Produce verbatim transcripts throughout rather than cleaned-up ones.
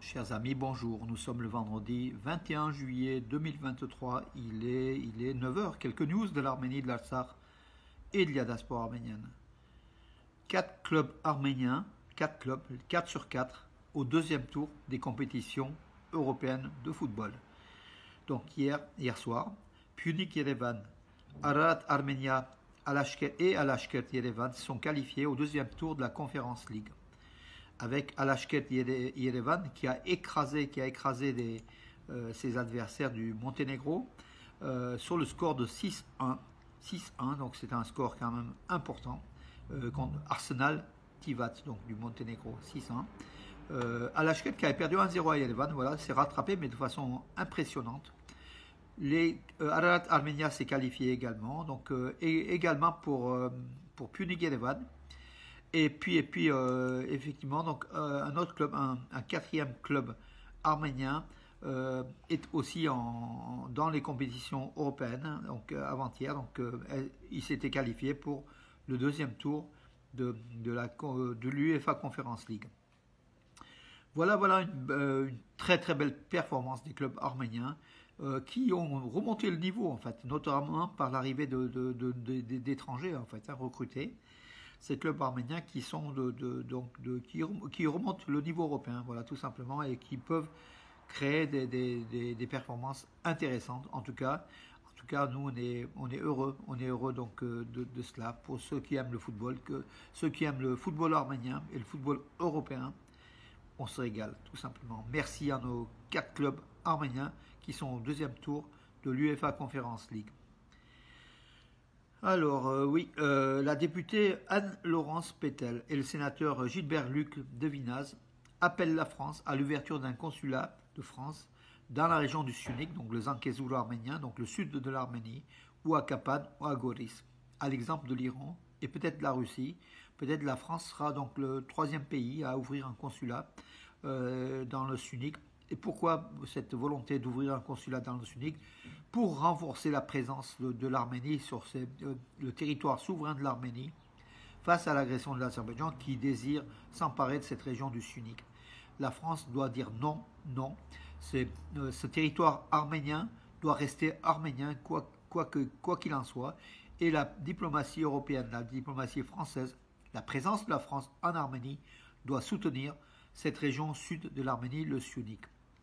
Chers amis, bonjour. Nous sommes le vendredi vingt et un juillet deux mille vingt-trois. Il est, il est neuf heures. Quelques news de l'Arménie, de l'Artsakh et de la diaspora arménienne. Quatre clubs arméniens, quatre clubs, quatre sur quatre, au deuxième tour des compétitions européennes de football. Donc hier, hier soir, Punic Yerevan, Ararat Armenia et Alashkert Yerevan sont qualifiés au deuxième tour de la Conference League, avec Alashkert Yerevan qui a écrasé, qui a écrasé des, euh, ses adversaires du Monténégro euh, sur le score de six un. six un, donc c'est un score quand même important, euh, contre Arsenal Tivat, donc du Monténégro, six un. Euh, Alashkert qui avait perdu un zéro à Yerevan, voilà, s'est rattrapé, mais de façon impressionnante. Les, euh, Ararat Armenia s'est qualifié également, donc euh, et, également pour, euh, pour Punic Yerevan. Et puis, et puis euh, effectivement, donc, euh, un autre club, un, un quatrième club arménien euh, est aussi en, dans les compétitions européennes, donc euh, avant-hier. Donc, euh, il s'était qualifié pour le deuxième tour de, de, la, de l'UEFA Conference League. Voilà, voilà une, euh, une très très belle performance des clubs arméniens euh, qui ont remonté le niveau, en fait, notamment par l'arrivée de, de, de, de, de, d'étrangers en fait, hein, recrutés. Ces clubs arméniens qui sont de, de, donc de, qui, qui remontent le niveau européen, voilà, tout simplement, et qui peuvent créer des, des, des, des performances intéressantes. En tout cas, en tout cas, nous on est, on est heureux, on est heureux donc de, de cela. Pour ceux qui aiment le football, que ceux qui aiment le football arménien et le football européen, on se régale, tout simplement. Merci à nos quatre clubs arméniens qui sont au deuxième tour de l'UEFA Conference League. Alors, euh, oui, euh, la députée Anne-Laurence Pétel et le sénateur Gilbert-Luc Devinaz appellent la France à l'ouverture d'un consulat de France dans la région du Syunik, donc le Zangezur arménien, donc le sud de l'Arménie, ou à Kapan ou à Goris, à l'exemple de l'Iran et peut-être de la Russie. Peut-être la France sera donc le troisième pays à ouvrir un consulat euh, dans le Syunik. Et pourquoi cette volonté d'ouvrir un consulat dans le Syunik? Pour renforcer la présence de, de l'Arménie sur ces, euh, le territoire souverain de l'Arménie face à l'agression de l'Azerbaïdjan qui désire s'emparer de cette région du Syunik. La France doit dire non, non. C'est, euh, ce territoire arménien doit rester arménien, quoi, quoi, que, quoi qu'il en soit. Et la diplomatie européenne, la diplomatie française, la présence de la France en Arménie doit soutenir cette région sud de l'Arménie, le Syunik.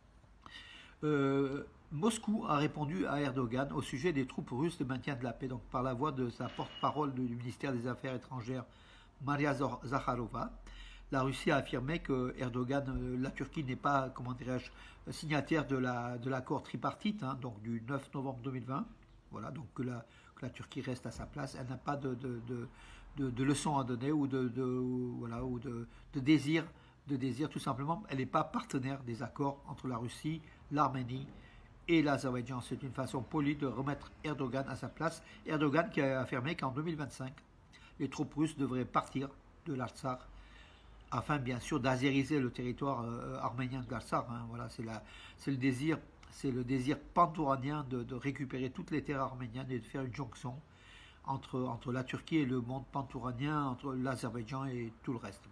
Euh, Moscou a répondu à Erdogan au sujet des troupes russes de maintien de la paix, donc par la voix de sa porte-parole du ministère des Affaires étrangères, Maria Zakharova. La Russie a affirmé que Erdogan, euh, la Turquie n'est pas, comment dirais-je, signataire de, la, de l'accord tripartite, hein, donc du neuf novembre deux mille vingt. Voilà, donc que la, que la Turquie reste à sa place. Elle n'a pas de, de, de, de, de leçons à donner ou de, de, voilà, ou de, de désir. de désir, tout simplement. Elle n'est pas partenaire des accords entre la Russie, l'Arménie et l'Azerbaïdjan. C'est une façon polie de remettre Erdogan à sa place. Erdogan qui a affirmé qu'en deux mille vingt-cinq, les troupes russes devraient partir de l'Artsakh afin, bien sûr, d'azériser le territoire euh, arménien de l'Artsakh. Hein. Voilà, c'est, la, c'est, le désir, c'est le désir pantouranien de, de récupérer toutes les terres arméniennes et de faire une jonction entre, entre la Turquie et le monde pantouranien, entre l'Azerbaïdjan et tout le reste.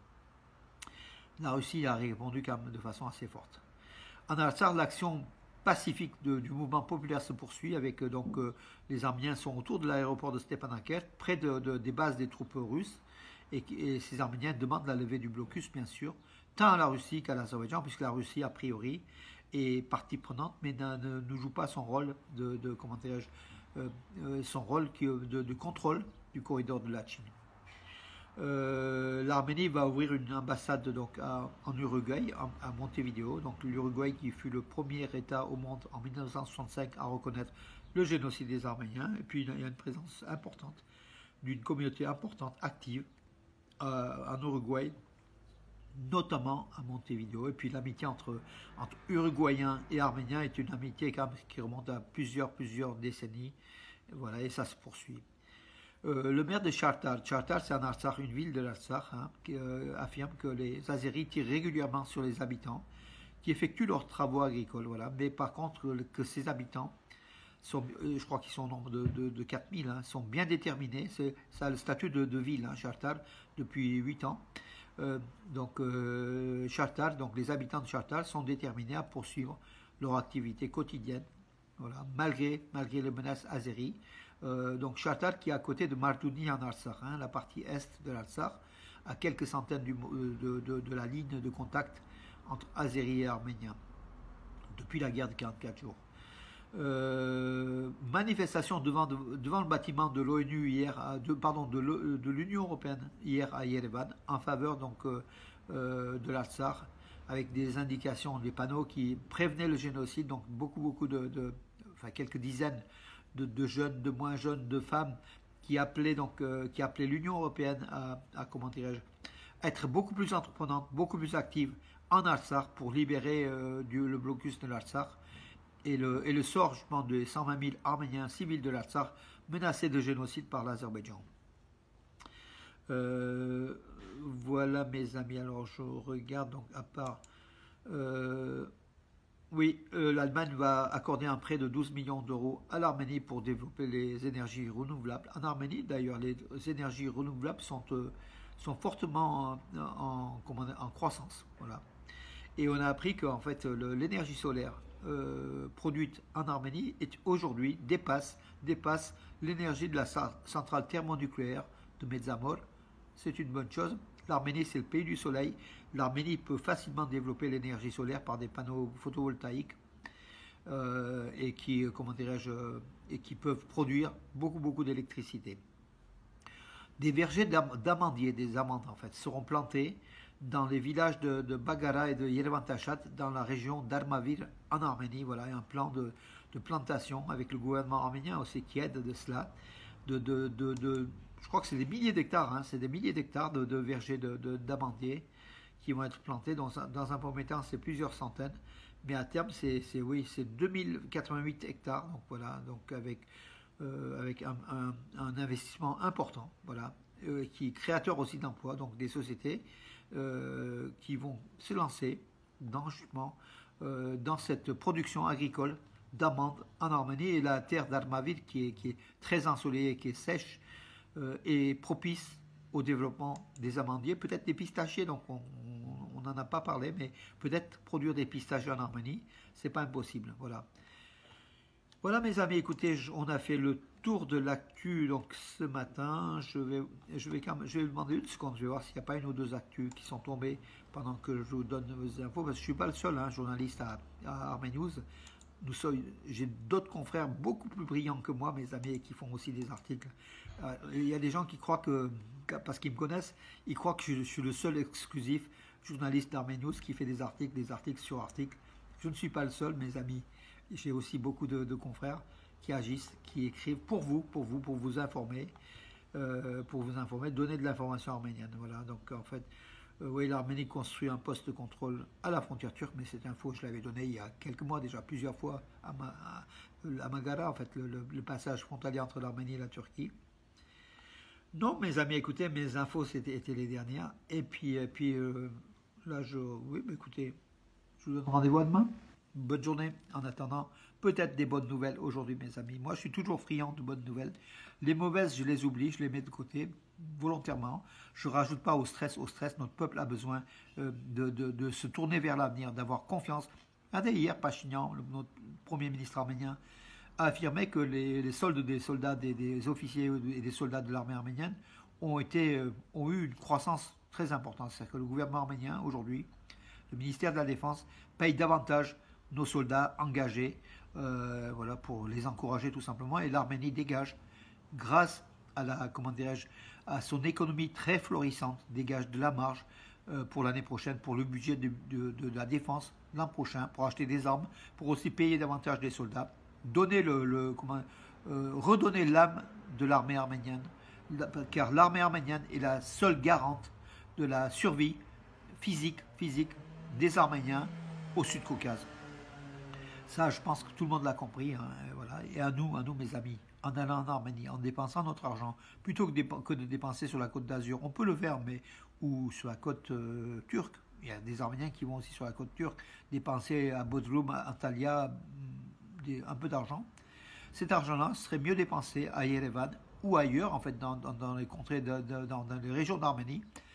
La Russie a répondu quand même de façon assez forte. En Artsakh, l'action pacifique de, du mouvement populaire se poursuit avec euh, donc euh, les Arméniens sont autour de l'aéroport de Stepanakert, près de, de, des bases des troupes russes, et, et ces Arméniens demandent la levée du blocus, bien sûr, tant à la Russie qu'à l'Azerbaïdjan, puisque la Russie, a priori, est partie prenante, mais ne, ne, ne joue pas son rôle de, de comment dirais-je, euh, euh, son rôle qui, de, de contrôle du corridor de Latchine. Euh, L'Arménie va ouvrir une ambassade donc à, en Uruguay, à, à Montevideo. Donc l'Uruguay qui fut le premier État au monde en mille neuf cent soixante-cinq à reconnaître le génocide des Arméniens. Et puis il y a une présence importante d'une communauté importante, active euh, en Uruguay, notamment à Montevideo. Et puis l'amitié entre, entre Uruguayens et Arméniens est une amitié quand même qui remonte à plusieurs, plusieurs décennies. Et voilà, et ça se poursuit. Euh, le maire de Chartar, Chartar c'est en Artsakh, une ville de l'Artsakh, hein, qui euh, affirme que les Azéris tirent régulièrement sur les habitants qui effectuent leurs travaux agricoles. Voilà. Mais par contre, que ces habitants, sont, euh, je crois qu'ils sont au nombre de, de, de quatre mille, hein, sont bien déterminés. C'est, ça a le statut de, de ville, hein, Chartar, depuis huit ans. Euh, donc, euh, Chartar, donc les habitants de Chartar sont déterminés à poursuivre leur activité quotidienne, voilà, malgré, malgré les menaces azéries. Euh, donc Chartar qui est à côté de Martouni en Artsakh, hein, la partie est de l'Artsakh, à quelques centaines du, de, de, de la ligne de contact entre Azéris et Arméniens, depuis la guerre de quarante-quatre jours. Euh, manifestation devant, devant le bâtiment de l'ONU hier, de, pardon, de l'Union européenne hier à Yerevan, en faveur donc euh, euh, de l'Artsakh, avec des indications, des panneaux qui prévenaient le génocide, donc beaucoup, beaucoup de, de enfin quelques dizaines de, de jeunes, de moins jeunes, de femmes qui appelaient donc, euh, qui appelaient l'Union européenne à, à comment dirais-je, être beaucoup plus entreprenante, beaucoup plus active en Artsakh pour libérer euh, du, le blocus de l'Artsakh. Et le, et le sort justement des cent vingt mille Arméniens civils de l'Artsakh menacés de génocide par l'Azerbaïdjan. Euh, voilà mes amis, alors je regarde donc à part... Euh, oui, euh, l'Allemagne va accorder un prêt de douze millions d'euros à l'Arménie pour développer les énergies renouvelables. En Arménie d'ailleurs, les énergies renouvelables sont, euh, sont fortement en, en, en croissance. Voilà. Et on a appris qu'en fait l'énergie solaire Euh, produite en Arménie et aujourd'hui dépasse, dépasse l'énergie de la centrale thermonucléaire de Metsamor. C'est une bonne chose. L'Arménie, c'est le pays du soleil. L'Arménie peut facilement développer l'énergie solaire par des panneaux photovoltaïques euh, et qui, comment dirais-je, et qui peuvent produire beaucoup, beaucoup d'électricité. Des vergers d'amandiers, des amandes en fait, seront plantés dans les villages de, de Bagara et de Yerevan-Tachat, dans la région d'Armavir, en Arménie. Voilà, un plan de, de plantation avec le gouvernement arménien aussi qui aide de cela. De, de, de, de, je crois que c'est des milliers d'hectares, hein, c'est des milliers d'hectares de, de vergers d'amandiers qui vont être plantés. Dans un, dans un premier temps, c'est plusieurs centaines, mais à terme, c'est oui, c'est deux mille quatre-vingt-huit hectares. Donc voilà, donc avec, euh, avec un, un, un investissement important, voilà, euh, qui est créateur aussi d'emplois, donc des sociétés. Euh, qui vont se lancer dans, justement, euh, dans cette production agricole d'amandes en Arménie. Et la terre d'Armavir qui est, qui est très ensoleillée, qui est sèche, euh, est propice au développement des amandiers, peut-être des pistachiers, donc on n'en a pas parlé, mais peut-être produire des pistachiers en Arménie, c'est pas impossible. Voilà. Voilà mes amis, écoutez, on a fait le tour de l'actu donc ce matin. Je vais, je vais quand même, je vais demander une seconde, je vais voir s'il n'y a pas une ou deux actus qui sont tombées pendant que je vous donne vos infos, parce que je ne suis pas le seul hein, journaliste à, à Armé News. J'ai d'autres confrères beaucoup plus brillants que moi, mes amis, qui font aussi des articles. Euh, il y a des gens qui croient que, parce qu'ils me connaissent, ils croient que je, je suis le seul exclusif journaliste d'Armé News qui fait des articles, des articles sur articles. Je ne suis pas le seul, mes amis. J'ai aussi beaucoup de, de confrères qui agissent, qui écrivent pour vous, pour vous, pour vous informer, euh, pour vous informer, donner de l'information arménienne. Voilà. Donc en fait, euh, oui, l'Arménie construit un poste de contrôle à la frontière turque, mais cette info, je l'avais donnée il y a quelques mois déjà, plusieurs fois à, Ma, à, à Magara, en fait, le, le, le passage frontalier entre l'Arménie et la Turquie. Non, mes amis, écoutez, mes infos, c'était étaient les dernières. Et puis, et puis euh, là, je, oui, mais écoutez, je vous donne rendez-vous à demain. Bonne journée. En attendant, peut-être des bonnes nouvelles aujourd'hui, mes amis. Moi, je suis toujours friand de bonnes nouvelles. Les mauvaises, je les oublie, je les mets de côté volontairement. Je ne rajoute pas au stress. Au stress, notre peuple a besoin euh, de, de, de se tourner vers l'avenir, d'avoir confiance. Regardez, hier, Pachinian, le, notre Premier ministre arménien, a affirmé que les, les soldes des soldats, des, des officiers et des soldats de l'armée arménienne ont, été, euh, ont eu une croissance très importante. C'est-à-dire que le gouvernement arménien, aujourd'hui, le ministère de la Défense, paye davantage nos soldats engagés, euh, voilà, pour les encourager tout simplement. Et l'Arménie dégage, grâce à la, comment dirais-je, à son économie très florissante, dégage de la marge euh, pour l'année prochaine, pour le budget de, de, de la défense l'an prochain, pour acheter des armes, pour aussi payer davantage des soldats, donner le, le comment, euh, redonner l'âme de l'armée arménienne, car l'armée arménienne est la seule garante de la survie physique, physique des Arméniens au Sud-Caucase. Ça, je pense que tout le monde l'a compris. Hein, et, voilà. Et à nous, à nous, mes amis, en allant en Arménie, en dépensant notre argent, plutôt que, dép que de dépenser sur la côte d'Azur, on peut le faire, mais ou sur la côte euh, turque. Il y a des Arméniens qui vont aussi sur la côte turque dépenser à Bodrum, à Antalya, des, un peu d'argent. Cet argent-là serait mieux dépensé à Yerevan ou ailleurs, en fait, dans, dans, dans les contrées, de, de, dans, dans les régions d'Arménie,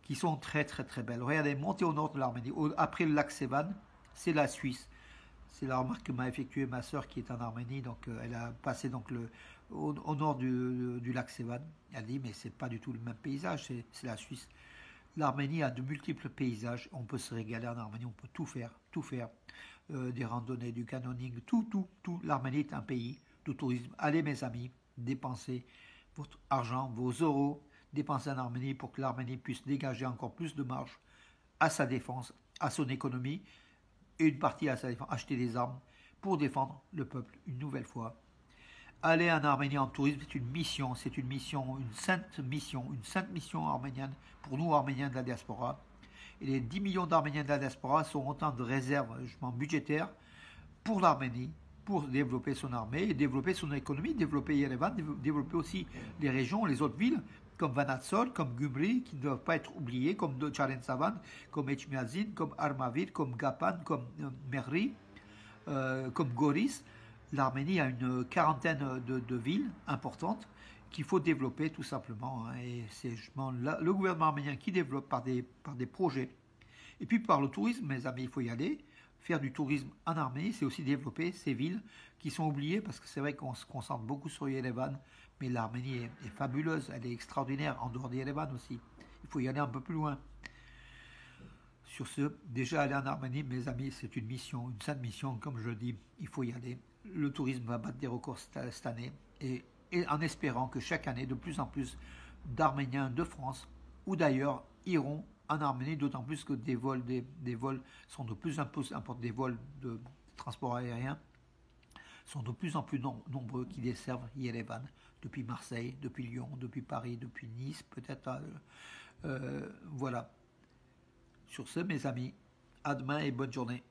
qui sont très très très belles. Regardez, montez au nord de l'Arménie, après le lac Sevan, c'est la Suisse. C'est la remarque que m'a effectuée ma sœur qui est en Arménie, donc euh, elle a passé donc le, au, au nord du, du lac Sevan. Elle dit mais c'est pas du tout le même paysage, c'est la Suisse. L'Arménie a de multiples paysages, on peut se régaler en Arménie, on peut tout faire, tout faire. Euh, des randonnées, du canyoning, tout, tout, tout. L'Arménie est un pays de tourisme. Allez mes amis, dépensez votre argent, vos euros, dépensez en Arménie pour que l'Arménie puisse dégager encore plus de marge à sa défense, à son économie, et une partie à sa défense, acheter des armes pour défendre le peuple une nouvelle fois. Aller en Arménie en tourisme, c'est une mission, c'est une mission, une sainte mission, une sainte mission arménienne, pour nous Arméniens de la diaspora. Et les dix millions d'Arméniens de la diaspora sont autant de réserves budgétaires pour l'Arménie, pour développer son armée, et développer son économie, développer Yerevan, développer aussi les régions, les autres villes, comme Vanatsol, comme Gümri, qui ne doivent pas être oubliées, comme Tcharensavan, comme Echmiadzin, comme Armavir, comme Gapan, comme Merri, euh, comme Goris. L'Arménie a une quarantaine de, de villes importantes qu'il faut développer tout simplement. Hein, et c'est justement le gouvernement arménien qui développe par des, par des projets. Et puis par le tourisme, mes amis, il faut y aller. Faire du tourisme en Arménie, c'est aussi développer ces villes qui sont oubliées, parce que c'est vrai qu'on se concentre beaucoup sur Yerevan, mais l'Arménie est, est fabuleuse, elle est extraordinaire, en dehors de Yerevan aussi. Il faut y aller un peu plus loin. Sur ce, déjà aller en Arménie, mes amis, c'est une mission, une sainte mission, comme je dis, il faut y aller. Le tourisme va battre des records cette année, et, et en espérant que chaque année, de plus en plus d'Arméniens de France ou d'ailleurs iront en Arménie, d'autant plus que des vols, des, des vols sont de plus en plus importants, des vols de transport aérien sont de plus en plus nom, nombreux qui desservent Yerevan, depuis Marseille, depuis Lyon, depuis Paris, depuis Nice, peut-être. Euh, euh, voilà. Sur ce, mes amis, à demain et bonne journée.